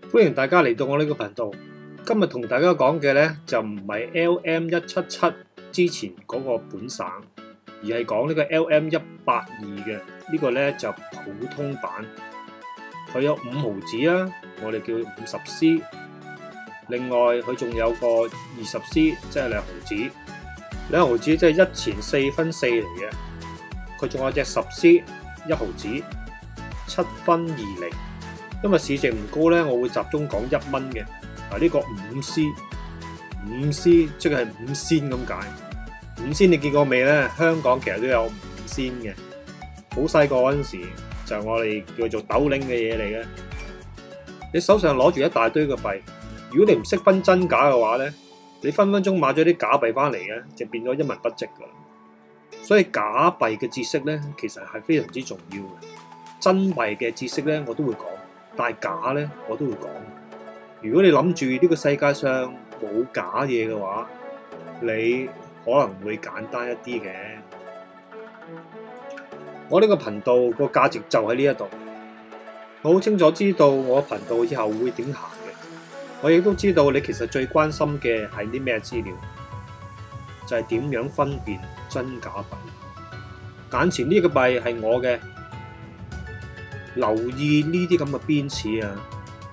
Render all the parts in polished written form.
歡迎大家嚟到我呢個頻道。今日同大家講嘅呢，就唔係 LM177之前嗰個本省，而係講呢個 LM182嘅呢個呢，就普通版。佢有5毫子啦，我哋叫50 C。另外佢仲有個20 C， 即係2毫子。2毫子即係1錢4分4嚟嘅。佢仲有隻10 C 1毫子7分2厘。因為市值唔高呢，我會集中講1蚊嘅。呢個5 C 即係5仙咁解。5仙你見過未呢？香港其實都有5仙嘅。好細個嗰陣時就係我哋叫做斗零嘅嘢嚟嘅。你手上攞住一大堆嘅幣，如果你唔識分真假嘅話呢，你分分鐘買咗啲假幣翻嚟嘅，就變咗一文不值噶啦。所以假幣嘅知識呢，其實係非常之重要嘅。真幣嘅知識呢，我都會講，但係假呢，我都會講。如果你諗住呢個世界上冇假嘢嘅話，你可能會簡單一啲嘅。我呢個頻道個價值就喺呢一度，我好清楚知道我頻道以後會點行嘅。我亦都知道你其實最關心嘅係啲咩資料，就係點樣分辨真假幣。眼前呢個幣係我嘅，留意呢啲咁嘅邊齒啊，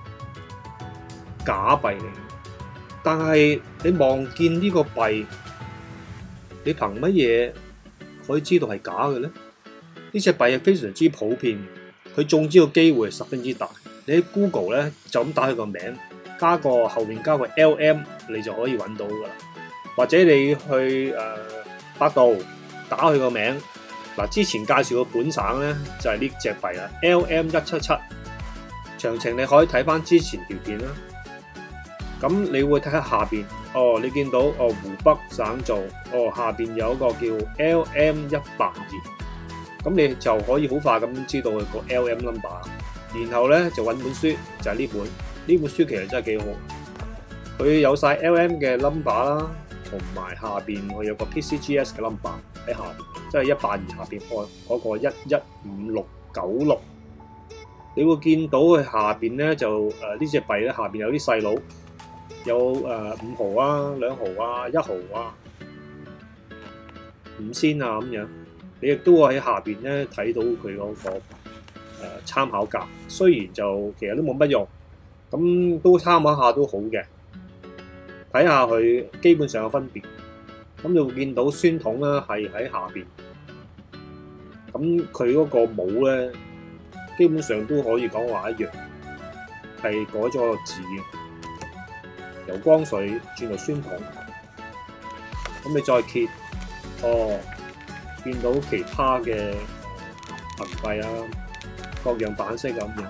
假幣嚟嘅。但係你望見呢個幣，你憑乜嘢可以知道係假嘅呢？呢隻幣係非常之普遍嘅，佢中招嘅機會係十分之大。你喺 Google 咧就咁打佢個名，後面加個 LM， 你就可以揾到噶啦。或者你去百度打佢個名，之前介紹嘅本省咧就係呢隻幣啦 ，LM177。詳情你可以睇翻之前條片啦。咁你會睇下下邊，你見到湖北省做，下邊有一個叫 LM182。咁你就可以好快咁知道佢個 LM number， 然後咧就揾本書，就係呢本。呢本書其實真係幾好，佢有晒 LM 嘅 number 啦，同埋下邊佢有個 PCGS 嘅 number 喺下邊，即係182下邊開嗰個115696。你會見到佢下邊咧就呢隻幣咧下邊有啲細佬，有5毫啊、2毫啊、1毫啊、5仙啊咁樣。你亦都會喺下邊咧睇到佢嗰個參考價，雖然就其實都冇乜用，咁都參考下都好嘅。睇下佢基本上嘅分別，咁就會見到宣統咧係喺下邊，咁佢嗰個帽咧基本上都可以講話一樣，係改咗個字嘅，由光緒轉到宣統。咁你再揭，見到其他嘅銀幣啊，各樣版式咁樣。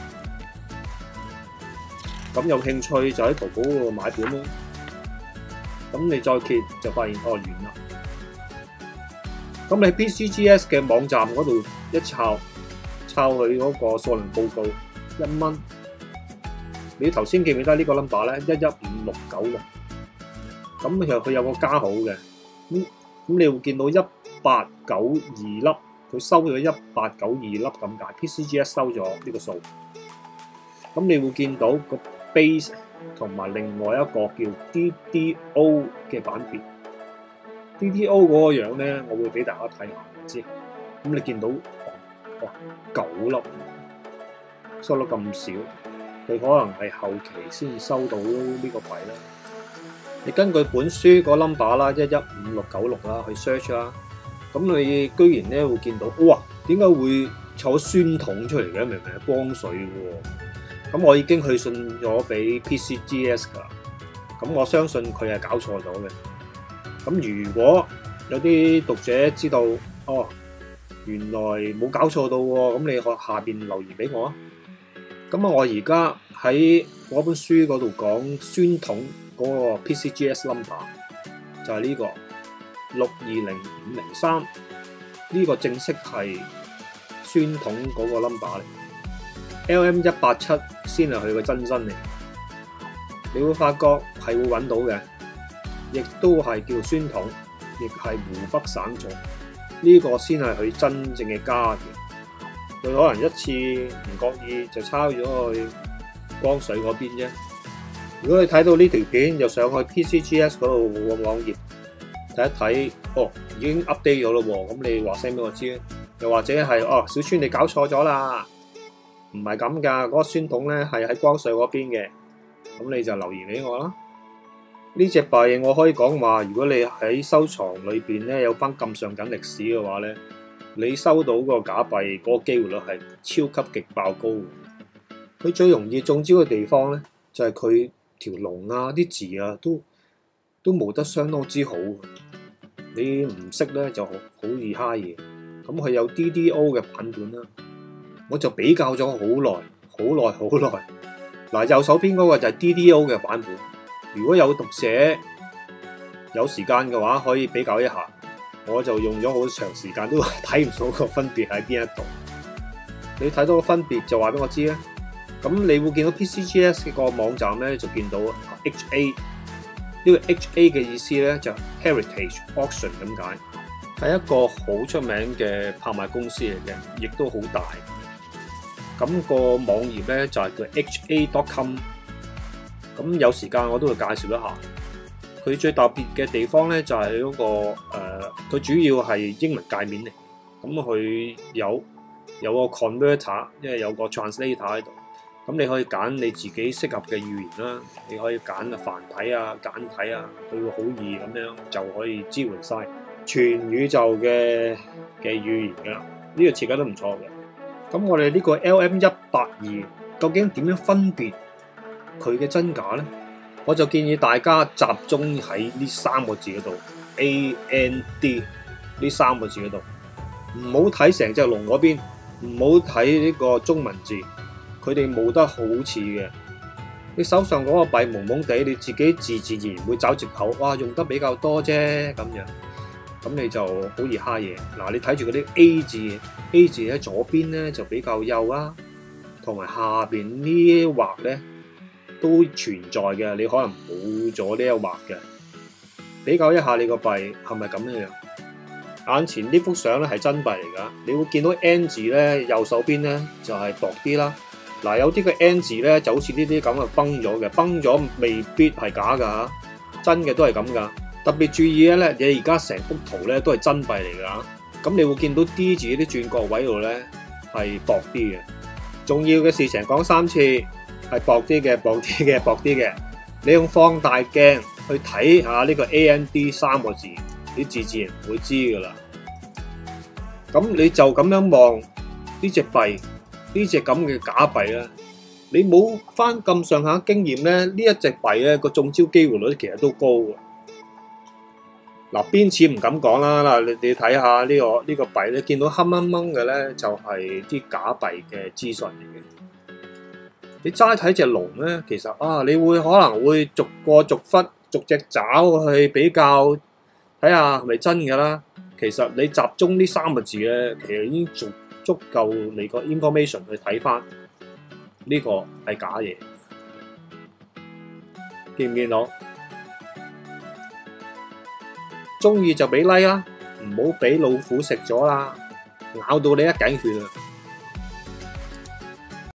咁有興趣就喺淘寶嗰度買本咯。咁你再揭就發現完啦。咁你喺 PCGS 嘅網站嗰度一抄佢嗰個數量報告1蚊。你頭先記唔記得呢個 number 咧？115696。咁其實佢有個加號嘅。咁你會見到1892粒，佢收咗1892粒咁解 ，PCGS 收咗呢個數。咁你會見到個 base 同埋另外一個叫 DDO 嘅版別。DDO 嗰個樣咧，我會俾大家睇下之後。咁你見到9粒，收得咁少，佢可能係後期先收到呢個幣啦。你根據本書個 number 啦，115696啦，去 search 啦，咁你居然咧會見到，哇！點解會坐宣統出嚟嘅？明明係光緒嘅喎。咁我已經去信咗俾 PCGS 㗎，咁我相信佢係搞錯咗嘅。咁如果有啲讀者知道，原來冇搞錯到喎，咁你下邊留言俾我啊。咁我而家喺嗰本書嗰度講宣統嗰個 PCGS number 就係呢個620503，呢個正式係宣統嗰個 number 嚟。LM187先係佢嘅真身嚟，你會發覺係會揾到嘅，亦都係叫宣統，亦係湖北省做，呢個先係佢真正嘅家嘅。佢可能一次唔覺意就抄咗去光緒嗰邊啫。如果你睇到呢條片，就上去 PCGS 嗰度個網頁睇一睇，哦，已經 update 咗咯喎，咁你話聲俾我知。又或者係哦，小川你搞錯咗啦，唔係咁㗎，嗰個宣統咧係喺光緒嗰邊嘅，咁你就留言俾我啦。呢隻幣我可以講話，如果你喺收藏裏邊咧有翻咁上緊歷史嘅話咧，你收到個假幣嗰個機會率係超級極爆高嘅。佢最容易中招嘅地方咧，就係佢條龍啊、啲字啊都冇得相當之好。你唔識咧就好易蝦嘢。咁佢有 DDO 嘅版本啦，我就比較咗好耐。嗱，右手邊嗰個就係 DDO 嘅版本。如果有讀者有時間嘅話，可以比較一下。我就用咗好長時間都睇唔到個分別喺邊一度。你睇到個分別就話俾我知咧。咁你會見到 PCGS 個網站咧，就見到 HA 呢個 HA 嘅意思咧就 Heritage Auction 咁解，係一個好出名嘅拍賣公司嚟嘅，亦都好大。咁個網頁咧就係叫 HA.com。咁有時間我都會介紹一下。佢最特別嘅地方咧就係嗰個佢主要係英文界面嚟。咁佢有個 converter， 因為有個 translator 喺度。咁你可以揀你自己適合嘅語言啦，你可以揀繁體啊、簡體啊，佢會好易咁樣就可以支援晒全宇宙嘅語言㗎啦。呢個設計都唔錯嘅。咁我哋呢個 LM182究竟點樣分別佢嘅真假咧？我就建議大家集中喺呢3個字嗰度 ，AND 呢3個字嗰度，唔好睇成隻龍嗰邊，唔好睇呢個中文字。佢哋冇得好似嘅，你手上嗰個幣蒙蒙地，你自己自然會找藉口，哇，用得比較多啫咁樣，咁你就好易蝦嘢。嗱，你睇住嗰啲 A 字喺左邊咧就比較幼啦，同埋下邊呢一畫咧都存在嘅，你可能冇咗呢一畫嘅。比較一下你個幣係咪咁樣樣？眼前呢幅相咧係真幣嚟㗎，你會見到 N 字咧右手邊咧就係薄啲啦。嗱，有啲嘅 N 字咧就好似呢啲咁啊崩咗嘅，崩咗未必係假㗎嚇，真嘅都係咁㗎。特別注意咧，你而家成幅圖咧都係真幣嚟㗎。咁你會見到 D 字啲轉角位度咧係薄啲嘅。重要嘅事情講3次，係薄啲嘅。你用放大鏡去睇下呢個 AND 3個字，你自然會知㗎啦。咁你就咁樣望呢隻幣。呢隻咁嘅假幣啦，你冇翻咁上下經驗咧，呢一隻幣咧個中招機會率其實都高嘅。嗱，邊似唔敢講啦，嗱你睇下呢個幣咧，見到黑掹掹嘅咧就係啲假幣嘅資訊嚟嘅。你齋睇隻龍咧，其實你會可能會逐個逐忽逐隻找去比較，睇下係咪真㗎啦。其實你集中呢3個字咧，其實已經足夠你個 information 去睇翻呢個係假嘢，見唔見到？中意就俾 like 啦，唔好俾老虎食咗啦，咬到你一頸血啊！